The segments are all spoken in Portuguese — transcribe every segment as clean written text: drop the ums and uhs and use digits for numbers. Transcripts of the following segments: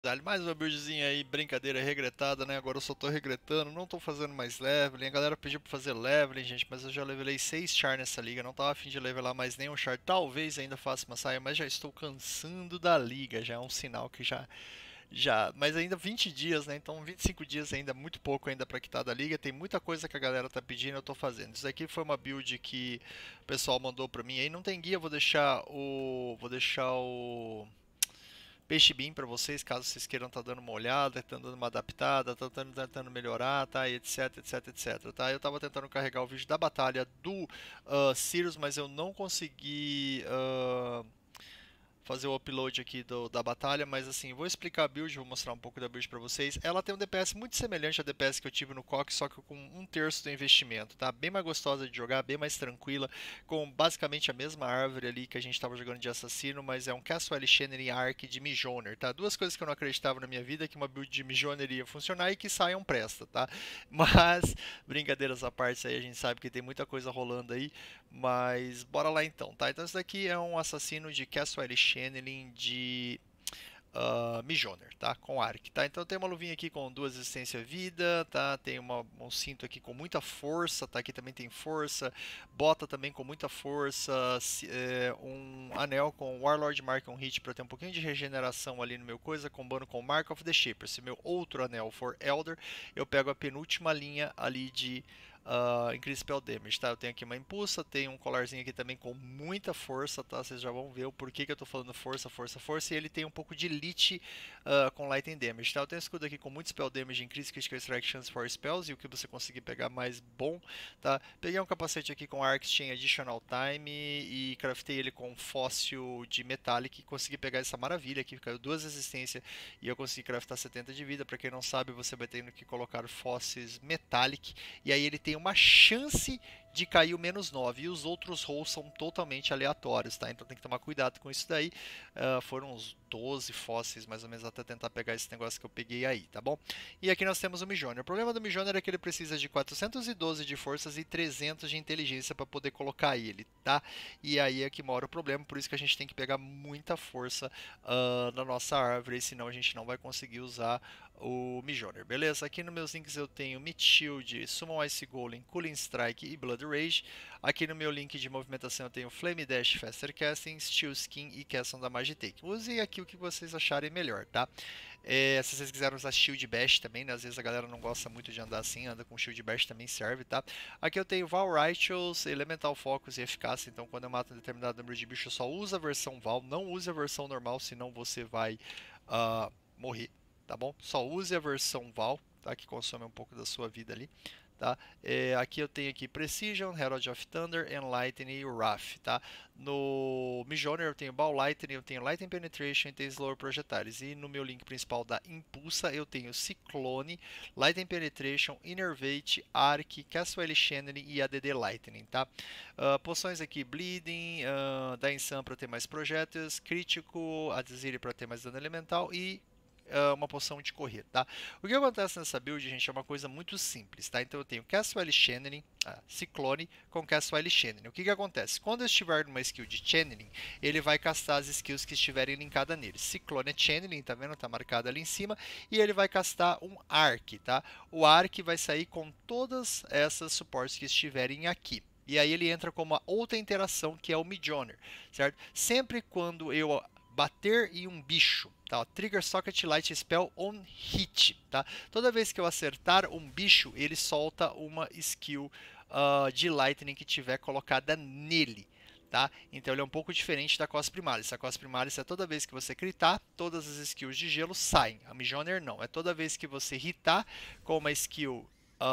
Dá-lhe mais uma buildzinha aí, brincadeira regretada, né? Agora eu só tô regretando, não tô fazendo mais leveling. A galera pediu pra fazer leveling, gente, mas eu já levelei 6 char nessa liga. Não tava a fim de levelar mais nenhum char. Talvez ainda faça uma saia, mas já estou cansando da liga. Já é um sinal que já. Mas ainda 20 dias, né? Então 25 dias ainda, muito pouco ainda pra quitar da liga. Tem muita coisa que a galera tá pedindo, eu tô fazendo. Isso aqui foi uma build que o pessoal mandou pra mim. Aí não tem guia, vou deixar o. Vou deixar o Peixe Bean para vocês, caso vocês queiram estar dando uma olhada, estão dando uma adaptada, tentando melhorar, tá? E etc, etc, etc, tá? Eu estava tentando carregar o vídeo da batalha do Sirius, mas eu não consegui fazer o upload aqui da batalha, mas assim, vou explicar a build, vou mostrar um pouco da build para vocês. Ela tem um DPS muito semelhante ao DPS que eu tive no COC, só que com um terço do investimento, tá? Bem mais gostosa de jogar, bem mais tranquila, com basicamente a mesma árvore ali que a gente estava jogando de assassino, mas é um Castle Shannon Arc de Mijoner, tá? Duas coisas que eu não acreditava na minha vida, que uma build de Mijoner ia funcionar e que Sion presta, tá? Mas, brincadeiras à parte, aí a gente sabe que tem muita coisa rolando aí, mas bora lá então, tá? Então esse daqui é um assassino de Castle Channeling de Mijoner, tá? Com Arc, tá? Então tem uma luvinha aqui com duas resistência vida, tá? Tem um cinto aqui com muita força, tá? Aqui também tem força, bota também com muita força, um anel com Warlord Mark on Hit para ter um pouquinho de regeneração ali no meu coisa, combando com Mark of the Shaper. Se meu outro anel for Elder, eu pego a penúltima linha ali de Increase Spell Damage, tá? Eu tenho aqui uma impulsa, tenho um colarzinho aqui também com muita força, tá? Vocês já vão ver o porquê que eu tô falando força, força, força. E ele tem um pouco de Lich com Lightning Damage, tá? Eu tenho um escudo aqui com muito Spell Damage, Increase Critical Strike Chance for Spells, e o que você conseguir pegar mais bom, tá? Peguei um capacete aqui com Arc Chain Additional Time e craftei ele com fóssil de Metallic, consegui pegar essa maravilha aqui, caiu duas resistências e eu consegui craftar 70 de vida. Pra quem não sabe, você vai tendo que colocar fósseis Metallic, e aí ele tem uma chance de cair o -9, e os outros rolls são totalmente aleatórios, tá? Então tem que tomar cuidado com isso daí. Foram uns 12 fósseis mais ou menos até tentar pegar esse negócio que eu peguei aí, tá bom? E aqui nós temos o Mijoner. O problema do Mijoner é que ele precisa de 412 de forças e 300 de inteligência para poder colocar ele, tá? E aí é que mora o problema, por isso que a gente tem que pegar muita força na nossa árvore, senão a gente não vai conseguir usar o Mijoner, beleza? Aqui nos meus links eu tenho Meat Shield, Summon Ice Golem, Cooling Strike e Blood Rage. Aqui no meu link de movimentação eu tenho Flame Dash, Faster Casting, Steel Skin e Castle da Magitake. Usem aqui o que vocês acharem melhor, tá? Se vocês quiserem usar Shield Bash também, né? Às vezes a galera não gosta muito de andar assim, anda com Shield Bash também serve, tá? Aqui eu tenho Val Righteous, Elemental Focus e Eficácia, então quando eu mato um determinado número de bichos, só usa a versão Val, não use a versão normal, senão você vai morrer, tá bom? Só use a versão Val, tá? Que consome um pouco da sua vida ali. Tá? Aqui eu tenho aqui Precision, Herald of Thunder, Enlightening e Wrath, tá? No Mijoner eu tenho Ball Lightning, eu tenho Lightning Penetration e tenho Slower Projectiles. E no meu link principal da Impulsa eu tenho Ciclone, Lightning Penetration, Innervate, Arc, Castle Channeling e ADD Lightning, tá? Poções aqui, Bleeding, da Insan para ter mais projéteis, Crítico, Adesire para ter mais dano elemental e uma poção de correr, tá? O que acontece nessa build, gente, é uma coisa muito simples, tá? Então eu tenho Castle Channeling, Ciclone com Castle Channeling. O que acontece? Quando eu estiver numa skill de Channeling, ele vai castar as skills que estiverem linkadas nele. Ciclone é Channeling, tá vendo? Tá marcado ali em cima. E ele vai castar um Arc, tá? O Arc vai sair com todas essas suportes que estiverem aqui. E aí ele entra com uma outra interação que é o Mijoner, certo? Sempre quando eu bater em um bicho, tá? Trigger Socket Light Spell on Hit, tá? Toda vez que eu acertar um bicho, ele solta uma skill de Lightning que tiver colocada nele, tá? Então ele é um pouco diferente da Cos Primaris. A Cos Primaris é toda vez que você critar, todas as skills de gelo saem. A Mijoner não, é toda vez que você hitar com uma skill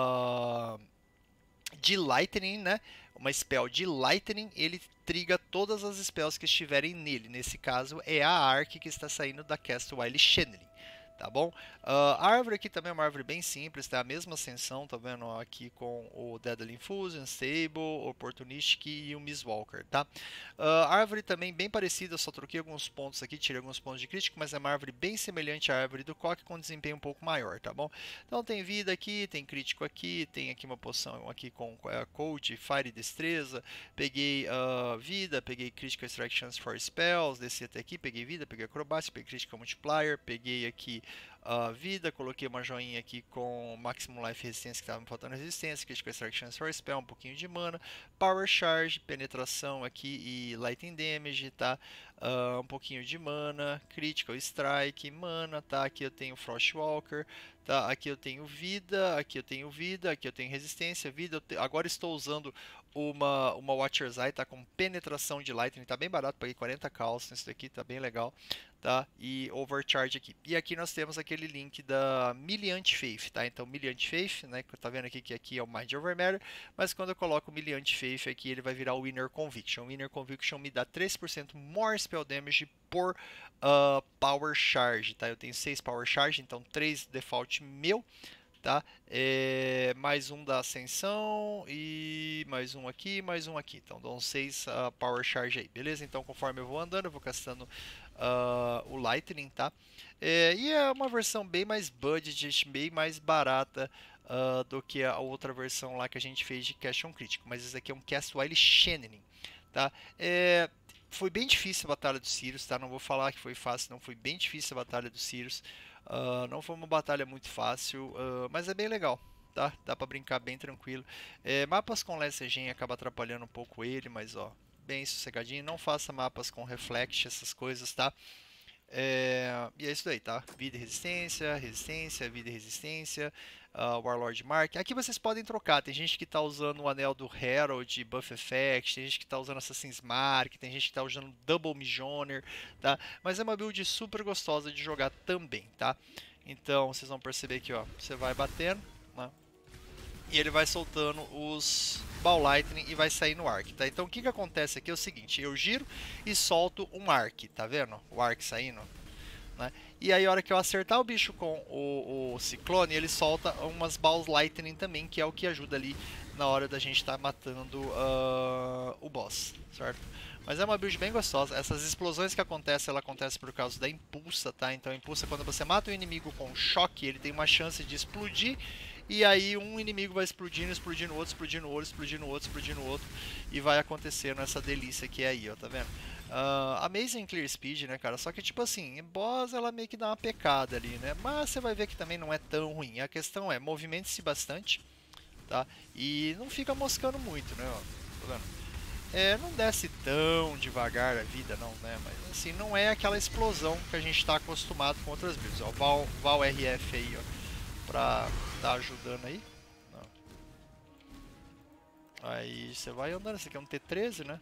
de Lightning, né? Uma spell de Lightning, ele triga todas as spells que estiverem nele. Nesse caso, é a Arc que está saindo da Cast Wild Channeling, Tá bom? A árvore aqui também é uma árvore bem simples, tá? A mesma ascensão, tá vendo? Ó, aqui com o Deadly Infusion, Stable, Opportunistic e o Miss Walker, tá? A árvore também bem parecida, só troquei alguns pontos aqui, tirei alguns pontos de crítico, mas é uma árvore bem semelhante à árvore do Coque, com desempenho um pouco maior, tá bom? Então tem vida aqui, tem crítico aqui, tem aqui uma poção aqui com Code, Fire e Destreza, peguei vida, peguei Critical Strike Chance for Spells, desci até aqui, peguei vida, peguei Acrobacia, peguei Critical Multiplier, peguei aqui vida, coloquei uma joinha aqui com Maximum Life Resistência, que estava me faltando resistência, Critical Strike Chance for Spell, um pouquinho de mana, Power Charge, penetração aqui e Lightning Damage, tá? Um pouquinho de mana, Critical Strike, mana, tá? Aqui eu tenho Frostwalker, tá? Aqui eu tenho vida, aqui eu tenho vida, aqui eu tenho resistência, vida. Agora estou usando uma Watcher's Eye, tá? Com penetração de Lightning, tá bem barato, paguei 40 calças nisso daqui, tá bem legal. Tá? E Overcharge aqui. E aqui nós temos aquele link da Miliant Faith, tá? Então Miliant Faith, né? Que tá vendo aqui que aqui é o Mind Over Matter, mas quando eu coloco o Miliant Faith aqui, ele vai virar o Winner Conviction. O Winner Conviction me dá 3% more spell damage por Power Charge, tá? Eu tenho 6 Power Charge, então 3 default meu, tá? Mais um da Ascensão e mais um aqui, mais um aqui. Então dão 6 Power Charge aí, beleza? Então conforme eu vou andando, eu vou gastando o Lightning, tá? E é uma versão bem mais budget, bem mais barata do que a outra versão lá que a gente fez de Cast on Crítico. Mas esse aqui é um Cast While Channeling, tá? Foi bem difícil a batalha do Sirius, tá? Não vou falar que foi fácil, não foi bem difícil a batalha do Sirius. Não foi uma batalha muito fácil, mas é bem legal, tá? Dá pra brincar bem tranquilo. Mapas com Lessegen acaba atrapalhando um pouco ele, mas ó, bem sossegadinho. Não faça mapas com Reflect, essas coisas, tá? E é isso daí, tá? Vida e resistência, resistência, vida e resistência, Warlord Mark. Aqui vocês podem trocar. Tem gente que está usando o anel do Herald, Buff Effect, tem gente que está usando Assassin's Mark, tem gente que está usando Double Mijoner, tá? Mas é uma build super gostosa de jogar também, tá? Então vocês vão perceber que, ó, você vai batendo, né? E ele vai soltando os Ball Lightning e vai sair no Arc, tá? Então o que que acontece aqui é o seguinte, eu giro e solto um Arc, tá vendo? O Arc saindo, né? E aí a hora que eu acertar o bicho com o Ciclone, ele solta umas Balls Lightning também, que é o que ajuda ali na hora da gente estar matando o boss, certo? Mas é uma build bem gostosa. Essas explosões que acontecem, ela acontece por causa da impulsa, tá? Então a impulsa, quando você mata o inimigo com choque, ele tem uma chance de explodir. E aí um inimigo vai explodindo, explodindo outro, explodindo outro, explodindo outro, explodindo outro. E vai acontecendo essa delícia que é aí, ó, tá vendo? Amazing Clear Speed, né, cara? Só que, tipo assim, boss ela meio que dá uma pecada ali, né? Mas você vai ver que também não é tão ruim. A questão é, movimente-se bastante, tá? E não fica moscando muito, né? Ó, tá vendo? Não desce tão devagar a vida, não, né? Mas, assim, não é aquela explosão que a gente está acostumado com outras builds. Ó, Val RF aí, ó, pra tá ajudando aí. Não. Aí você vai andando. Esse aqui é um T13, né?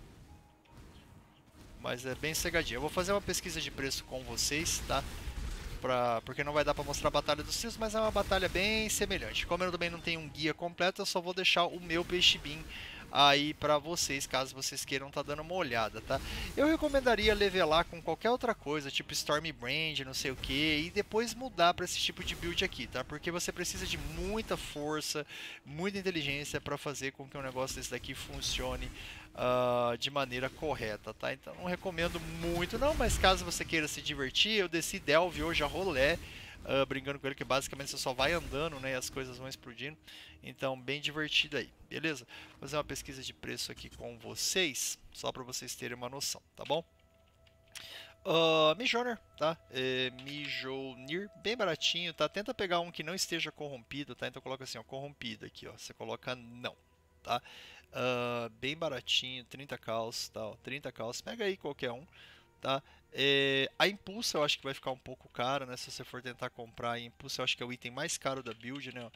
Mas é bem cegadinho. Eu vou fazer uma pesquisa de preço com vocês, tá? Porque não vai dar para mostrar a batalha dos Seals, mas é uma batalha bem semelhante. Como eu também não tenho um guia completo, eu só vou deixar o meu peixe bean aí para vocês, caso vocês queiram tá dando uma olhada, tá? Eu recomendaria levelar com qualquer outra coisa, tipo Stormbrand, não sei o que, e depois mudar para esse tipo de build aqui, tá? Porque você precisa de muita força, muita inteligência para fazer com que um negócio desse daqui funcione de maneira correta, tá? Então não recomendo muito não, mas caso você queira se divertir, eu desci Delve hoje a rolê, brincando com ele, que basicamente você só vai andando, né, e as coisas vão explodindo. Então bem divertido aí, beleza? Vou fazer uma pesquisa de preço aqui com vocês, só para vocês terem uma noção, tá bom? Mijoner, tá? Mijonir, bem baratinho, tá? Tenta pegar um que não esteja corrompido, tá? Então coloca assim, ó, corrompido aqui, ó. Você coloca não, tá? Bem baratinho, 30 caos, tá? Ó, 30 caos, pega aí qualquer um, tá? A Impulsa eu acho que vai ficar um pouco cara, né? Se você for tentar comprar a Impulsa, eu acho que é o item mais caro da build, né?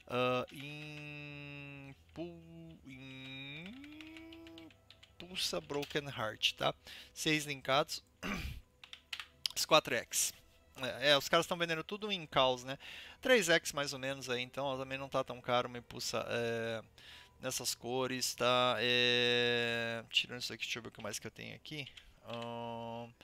Impulsa Broken Heart, tá? 6 linkados. Os 4x. Os caras estão vendendo tudo em caos, né? 3x mais ou menos aí, então ó, também não tá tão caro uma Impulsa nessas cores, tá? Tirando isso aqui, deixa eu ver o que mais que eu tenho aqui.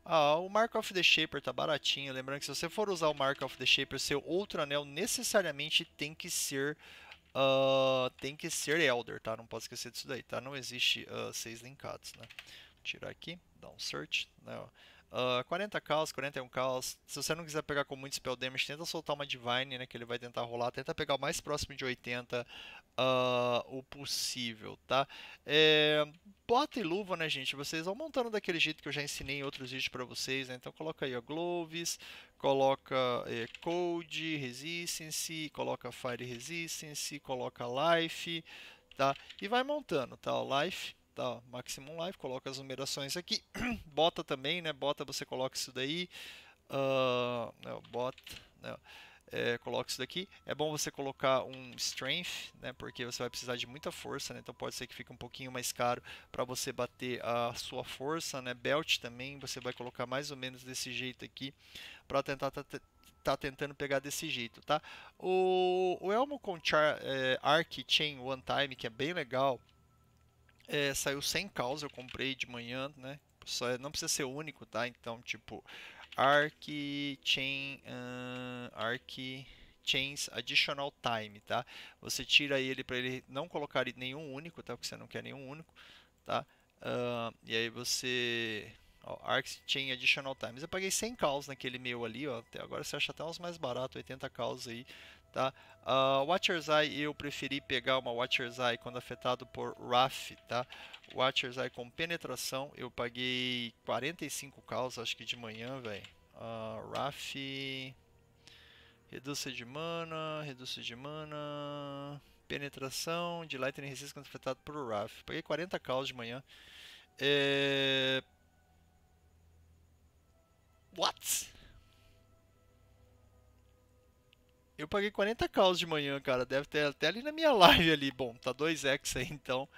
O Mark of the Shaper tá baratinho. Lembrando que se você for usar o Mark of the Shaper, seu outro anel necessariamente tem que ser Elder, tá? Não pode esquecer disso daí, tá? Não existe 6 linkados, né? Vou tirar aqui, dar um search, né? 40 caos, 41 caos. Se você não quiser pegar com muito spell damage, tenta soltar uma Divine, né? Que ele vai tentar rolar. Tenta pegar o mais próximo de 80 o possível, tá? Bota e luva, né, gente? Vocês vão montando daquele jeito que eu já ensinei em outros vídeos para vocês, né? Então coloca aí, ó, Gloves, coloca Code Resistance, coloca Fire Resistance, coloca Life, tá? E vai montando, tá? O Life, tá? Ó, Maximum Life, coloca as numerações aqui. Bota também, né? Bota, você coloca isso daí. Não, bota, não. Coloca isso daqui. É bom você colocar um Strength, né? Porque você vai precisar de muita força, né? Então pode ser que fique um pouquinho mais caro para você bater a sua força, né? Belt também, você vai colocar mais ou menos desse jeito aqui para tentar tá tentando pegar desse jeito, tá? O Elmo com Arc Chain One Time, que é bem legal, saiu sem causa, eu comprei de manhã, né? Não precisa ser único, tá? Então, tipo, Arc Chain, Arc Chains Additional Time, tá? Você tira ele para ele não colocar nenhum único, tá? Porque você não quer nenhum único, tá? E aí você Arc Chain Additional Times. Eu paguei 100 caos naquele meu ali, ó. Até agora você acha até uns mais baratos, 80 caos aí, tá? Watcher's Eye, eu preferi pegar uma Watcher's Eye quando afetado por Wrath, tá? Watcher's Eye com penetração, eu paguei 45 caos, acho que de manhã, velho. Wrath, reduz de mana, penetração, de Lightning Resist quando afetado por Wrath. Paguei 40 caos de manhã. What? Eu paguei 40 caos de manhã, cara. Deve ter até ali na minha live ali. Bom, tá 2x aí, então.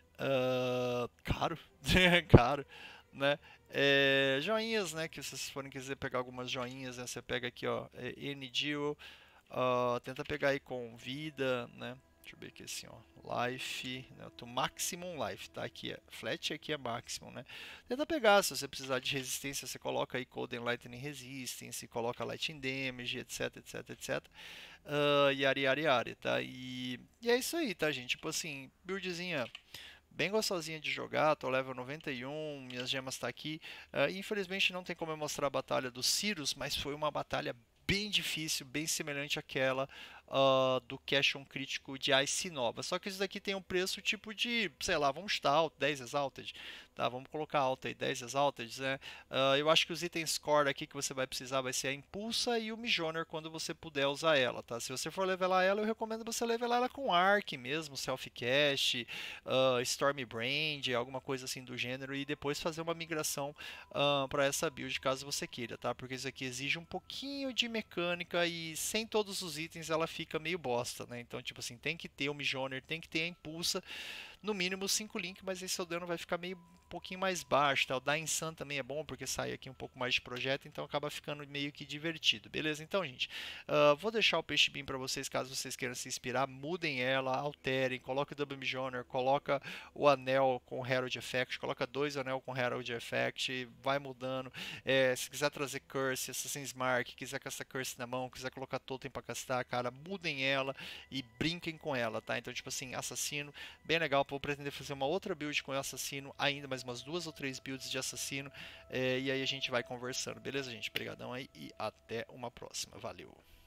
Caro. Caro, né? Joinhas, né? Que vocês forem quiser pegar algumas joinhas, né? Você pega aqui, ó. N-Deal. Tenta pegar aí com vida, né? Deixa eu ver aqui assim, ó. Life, né? To maximum life, tá? Aqui é flat, aqui é maximum, né? Tenta pegar, se você precisar de resistência, você coloca aí Cold and Lightning Resistance, coloca Lightning Damage, etc, etc, etc. Yari, yari, yari, tá? E é isso aí, tá, gente? Tipo assim, buildzinha bem gostosinha de jogar, tô level 91, minhas gemas tá aqui. Infelizmente não tem como eu mostrar a batalha dos Cirus, mas foi uma batalha bem difícil, bem semelhante àquela do Cash on crítico de Ice Nova. Só que isso daqui tem um preço tipo de, sei lá, vamos chutar alto, 10 Exalted, tá? Vamos colocar alto aí, 10 Exalted, né? Eu acho que os itens core aqui que você vai precisar vai ser a Impulsa e o Mijoner quando você puder usar ela, tá? Se você for levelar ela, eu recomendo você levelar ela com Arc mesmo, Self Cache, Stormbrand, alguma coisa assim do gênero, e depois fazer uma migração para essa build caso você queira, tá? Porque isso aqui exige um pouquinho de mecânica e sem todos os itens ela fica meio bosta, né? Então, tipo assim, tem que ter o Mijoner, tem que ter a Impulsa, no mínimo 5 link, mas aí seu dano vai ficar meio um pouquinho mais baixo, tá? O Dying Sun também é bom porque sai aqui um pouco mais de projeto, então acaba ficando meio que divertido, beleza? Então, gente, vou deixar o Peixe Beam para vocês, caso vocês queiram se inspirar, mudem ela, alterem, coloque o Double Mijoner, coloca o anel com Herald Effect, coloca 2 anel com Herald Effect, vai mudando. Se quiser trazer Curse, Assassin's Mark, quiser castar Curse na mão, quiser colocar Totem para castar, cara, mudem ela e brinquem com ela, tá? Então, tipo assim, assassino, bem legal. Vou pretender fazer uma outra build com o assassino, ainda mais umas 2 ou 3 builds de assassino, e aí a gente vai conversando, beleza, gente? Obrigadão aí e até uma próxima. Valeu!